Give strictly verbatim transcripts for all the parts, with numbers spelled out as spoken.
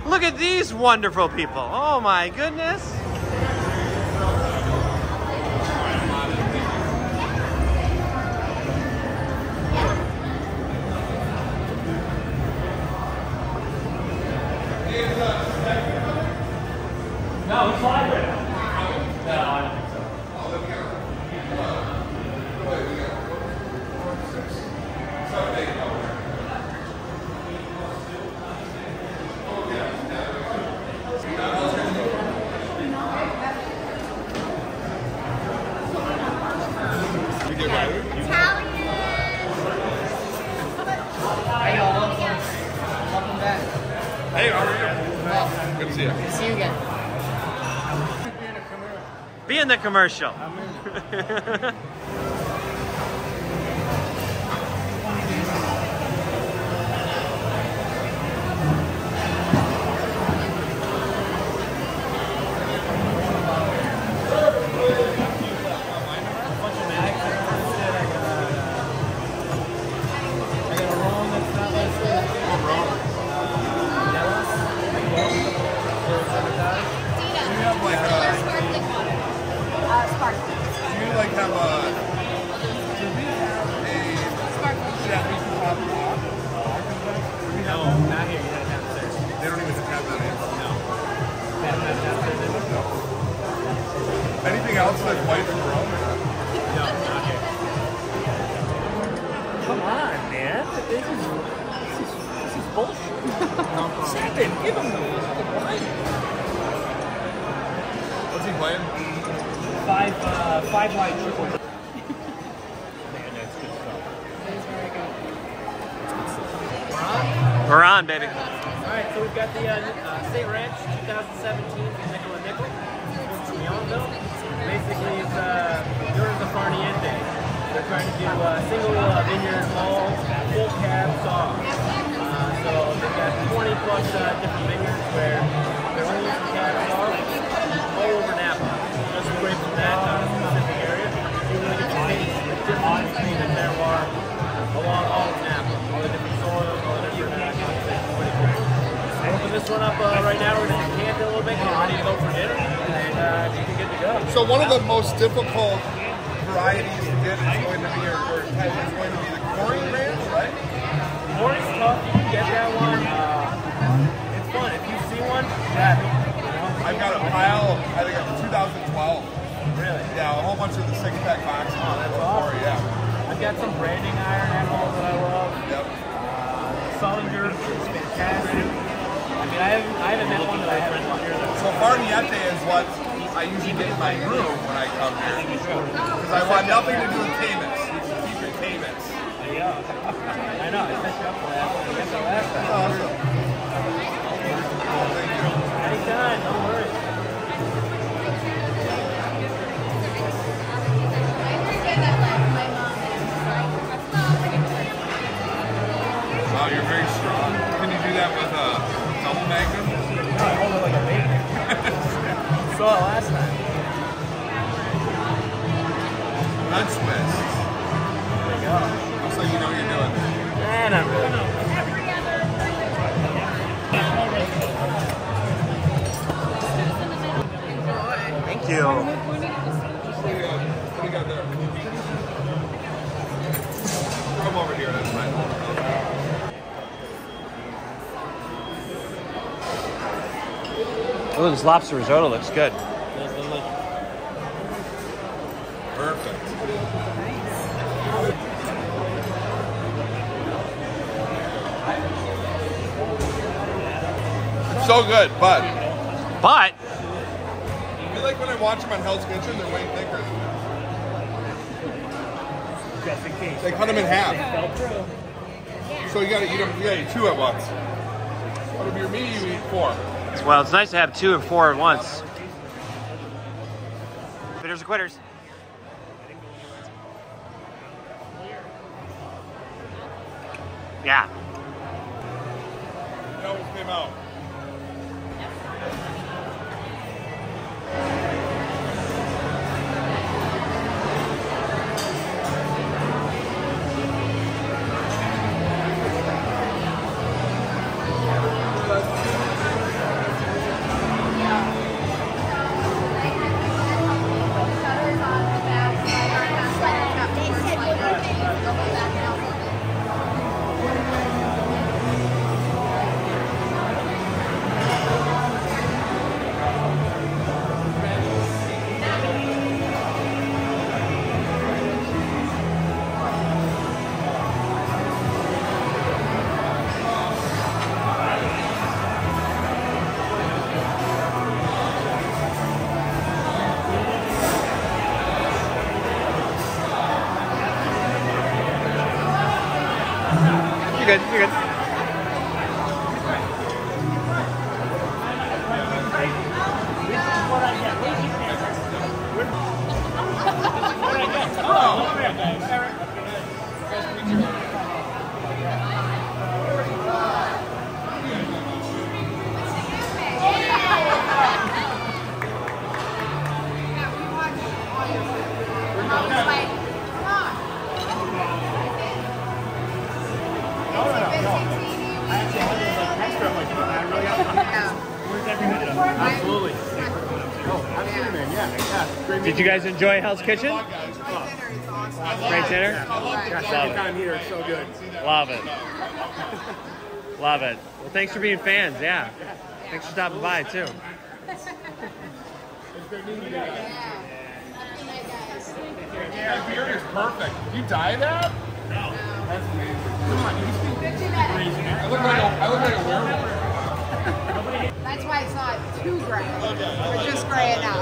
Look at these wonderful people. Oh my goodness. No, it's live right now. No, I don't think so. Hey, how are you? Well, Good to see you. good to see you again. Be in the commercial. Anything else that's white and brown? No, not here. Come on, man. This is, this is, this is bullshit. Second, give him the wine. What's he playing? Five, uh, five wide triple. Man, that's good stuff. That is very good. We're on? We're on, baby. Alright, so we've got the uh, uh, State Ranch twenty seventeen from Nickel and Nickel. This one's from Yellowville. Basically, it's uh, during the Farniente. They're trying to do a single uh, vineyard, all full cab sauce. Uh, so they've got twenty plus uh, different vineyards where they're only using cab sauce all over Napa. Just away from that uh, specific area. You really get to taste the difference between the terroir along all of Napa. All the different soils, all the different uh, conversations. Pretty cool. We'll open this one up uh, right now. We're going to decant it a little bit, get ready to go for dinner, and uh, you can get to go. So one of the most difficult varieties to get is going to be, or, or type is going to be the Corey Ranch, right? Corey's tough. You can get that one. Uh, it's fun. If you see one, grab it. You know? I've got a pile of, I think it's two thousand twelve. Really? Yeah, a whole bunch of the six pack boxes. Oh, that's of awesome. Corey, yeah. I've got some branding iron at home that I love. Yep. Uh, Solinger is fantastic. I mean, I haven't, I haven't met one that I haven't loved here. So Farniente is what I usually get in my room when I come here. Because I want nothing to do with payments. You can keep your payments. There you go. I know. I set you up for that. I guess the last time. Awesome. Thank you. Anytime. No worries. Wow, you're very strong. Can you do that with a double magnum? No, I hold it like a baby. Saw it last time. Not Swiss. There you go. Looks like you know what you're doing. Eh, not really. Thank you. What do you got, what do you got there? Come over here, that's fine. Oh, this lobster risotto looks good. Perfect. So good, but But I feel like when I watch them on Hell's Kitchen, they're way thicker. Just in case. They cut them in half. Fell through. So you gotta eat them, you gotta eat two at once. But if you're me, you eat four. well, it's nice to have two and four at once. Quitters are quitters. Yeah. It almost came out. good. You're good. Absolutely. Did you guys enjoy Hell's Kitchen? Great dinner? Yeah, second time here, it's so good. Love it. Love it. Well, thanks for being fans, yeah. Thanks for stopping by, too. Yeah, beard is perfect. You dye that? No. That's amazing. Come on, you speak crazy. I look like a, I look like a werewolf. That's why it's not too gray, but just gray enough.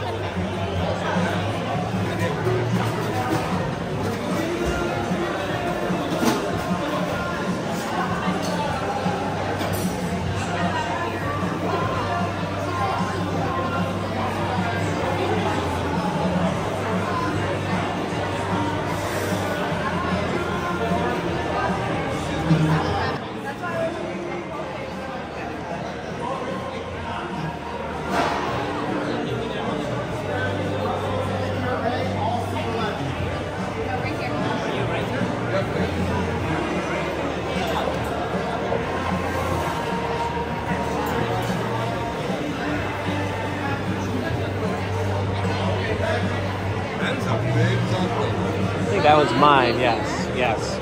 I think that was mine, yes, yes.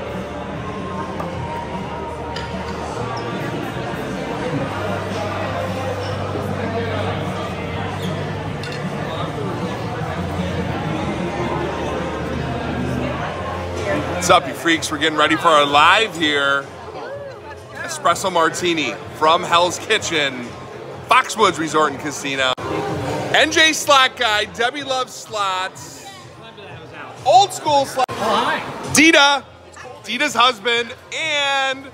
What's up, you freaks? We're getting ready for our live here. Espresso Martini from Hell's Kitchen, Foxwoods Resort and Casino. N J Slot Guy, Debbie Loves Slots, Old School Slot, Oh, hi. Dita, Dita's husband, and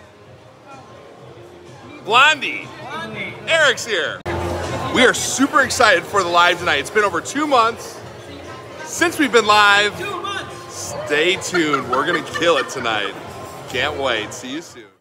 Blondie. Eric's here. We are super excited for the live tonight. It's been over two months since we've been live. Two months. Stay tuned. We're gonna kill it tonight. Can't wait. See you soon.